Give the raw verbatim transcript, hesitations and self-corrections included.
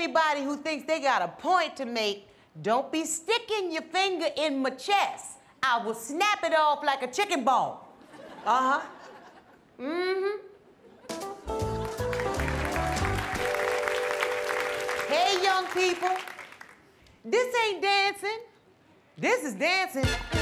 anybody who thinks they got a point to make, don't be sticking your finger in my chest. I will snap it off like a chicken bone. Uh-huh. Mm-hmm. Hey, young people. This ain't dancing. This is dancing.